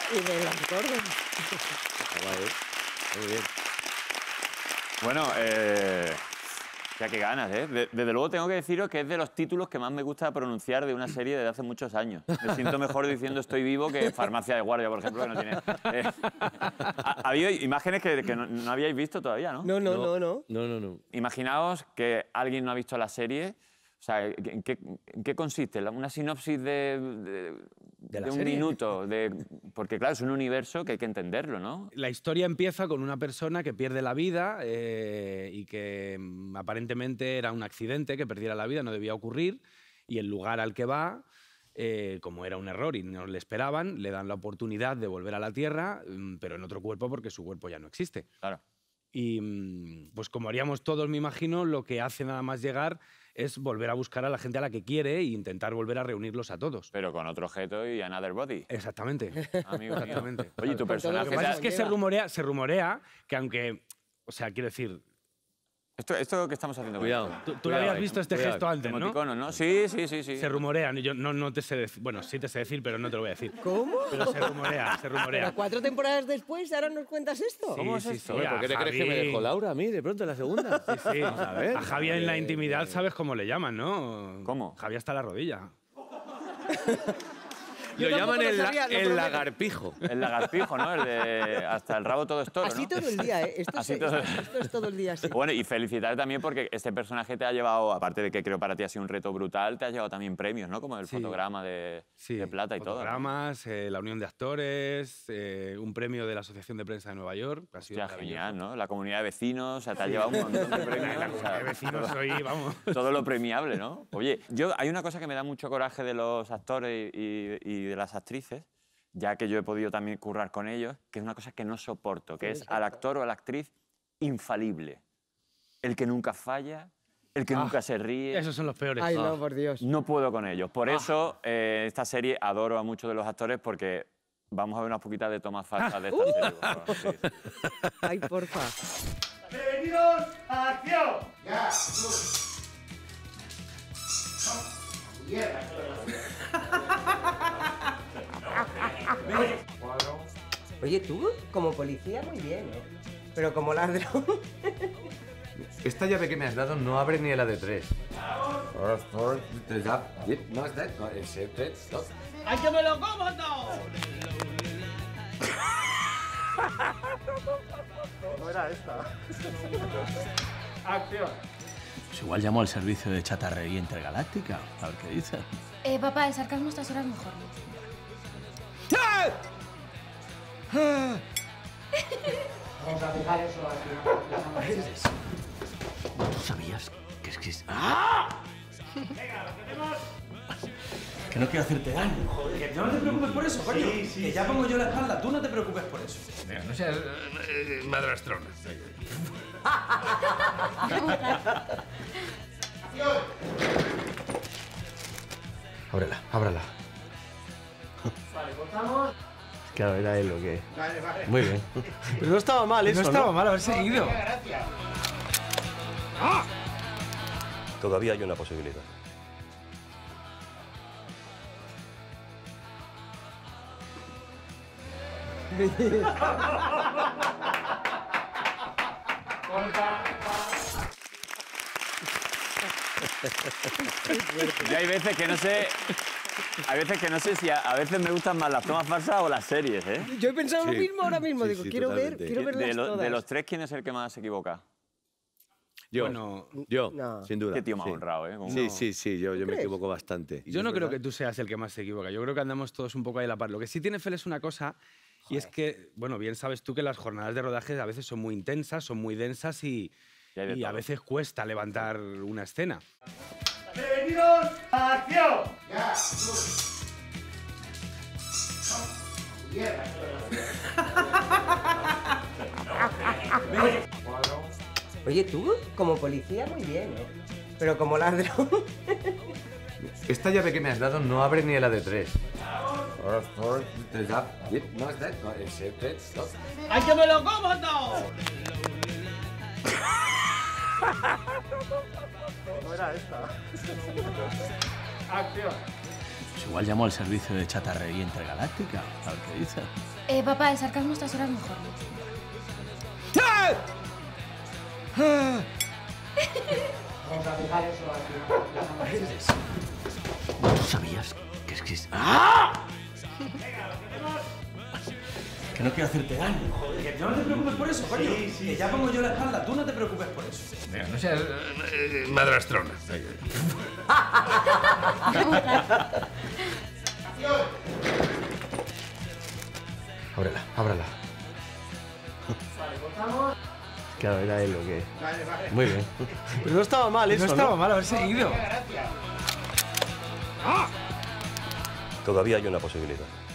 Y de los gordos. Muy bien. Bueno, ya qué ganas, ¿eh? Desde luego tengo que deciros que es de los títulos que más me gusta pronunciar de una serie desde hace muchos años. Me siento mejor diciendo estoy vivo que Farmacia de Guardia, por ejemplo, que no tiene... ha habido imágenes que no habíais visto todavía, ¿no? No. Imaginaos que alguien no ha visto la serie. O sea, ¿en qué consiste? Una sinopsis de un serie. minuto. Porque, claro, es un universo que hay que entenderlo, ¿no? La historia empieza con una persona que pierde la vida y que aparentemente era un accidente, que perdiera la vida, no debía ocurrir, y el lugar al que va, como era un error y no le esperaban, le dan la oportunidad de volver a la Tierra, pero en otro cuerpo porque su cuerpo ya no existe. Claro. Y pues como haríamos todos, me imagino, lo que hace nada más llegar es volver a buscar a la gente a la que quiere e intentar volver a reunirlos a todos. Pero con otro objeto y another body. Exactamente. Amigo mío. Exactamente. Oye, tu Lo personaje... que pasa es que se rumorea que aunque... O sea, quiero decir... Esto que estamos haciendo... Cuidado. Tú lo habías visto este gesto antes, ¿no? Emoticonos, ¿no? Sí. Se rumorea, yo no te sé decir... Bueno, sí te sé decir, pero no te lo voy a decir. ¿Cómo? Pero se rumorea. Pero 4 temporadas después, ¿ahora nos cuentas esto? Sí, ¿Cómo es sí, esto? sí, ¿Por qué te crees que me dejó Laura a mí de pronto en la segunda? Sí. Vamos a ver. A Javi en la intimidad sabes cómo le llaman, ¿no? ¿Cómo? Javi hasta la rodilla. Lo llaman tampoco lo sabía, lo el prometo. lagarpijo. El lagarpijo, ¿no? El de hasta el rabo todo es toro, Así ¿no? todo el día, ¿eh? Esto Así es todo el día así. Bueno, y felicitar también porque este personaje te ha llevado, aparte de que creo para ti ha sido un reto brutal, te ha llevado también premios, ¿no? Como el Sí. fotograma de plata y todo. ¿no? Fotogramas, la Unión de Actores, un premio de la Asociación de Prensa de Nueva York. Ha sido Hostia, maravilloso. genial, ¿no? La comunidad de vecinos, o sea, te ha llevado un montón de premios. O sea, De vecinos soy, vamos. todo lo premiable, ¿no? Oye, hay una cosa que me da mucho coraje de los actores y de las actrices, ya que yo he podido también currar con ellos, que es una cosa que no soporto, que es al actor o a la actriz infalible. El que nunca falla, el que nunca se ríe. Esos son los peores. Ay, no, por Dios. No puedo con ellos. Por eso, esta serie adoro a muchos de los actores porque vamos a ver unas poquitas de tomas falsas de esta serie. Por favor. Sí. Ay, porfa. ¡Bienvenidos a acción! ¡Ya! Oye, tú, como policía, muy bien, ¿eh? Pero como ladrón... Esta llave que me has dado no abre ni la de 3. ¡Ay, que me lo como todo! No era esta. ¡Acción! Pues igual llamo al servicio de chatarrería intergaláctica. A ver qué dicen. Papá, el sarcasmo estas horas mejor. Vamos a dejar eso aquí. ¿Tú sabías que es que... ¡Venga, lo tenemos! Que no quiero hacerte daño. Que no te preocupes por eso, coño. Que ya pongo yo la espalda, tú no te preocupes por eso. No seas madrastrona. Ábrela. Vale, cortamos. Claro, era él lo que... Vale. Muy bien. Pero no estaba mal eso, No estaba mal haber seguido. Gracias. Todavía hay una posibilidad. Yo hay veces que no sé... Hay veces que no sé si a veces me gustan más las tomas falsas o las series, ¿eh? Yo he pensado lo mismo ahora mismo. Sí, Digo, sí, quiero totalmente. verlas todas. De los tres, ¿quién es el que más se equivoca? Yo, Bueno, no. sin duda. Qué tío más sí. honrado, ¿eh? Como- Sí, yo me crees? equivoco bastante. yo no creo que tú seas el que más se equivoca. Yo creo que andamos todos un poco ahí a la par. Lo que sí tiene Fel es una cosa, y es que, bueno, bien sabes tú que las jornadas de rodaje a veces son muy intensas, son muy densas y Y hay de a todo. veces cuesta levantar una escena. ¡Bienvenidos a acción! ¡Ya! Oye, tú, como policía, muy bien, ¿eh? Pero como ladrón... Esta llave que me has dado no abre ni la de 3. ¡Ay, que me lo como todo! No era esta. Acción. Pues igual llamo al servicio de chatarrería intergaláctica. A ver qué dice. Papá, el sarcasmo estas horas mejor. ¿Tú sabías que es que... ¡Ah! Que no quiero hacerte daño. Que no te preocupes por eso, coño. Que ya pongo yo la espalda, tú no te preocupes por eso. Venga, no seas madrastrona. Ábrela, ábrala. Claro, era él lo que... Muy bien. Pero no estaba mal eso, No estaba mal haber seguido. Todavía hay una posibilidad.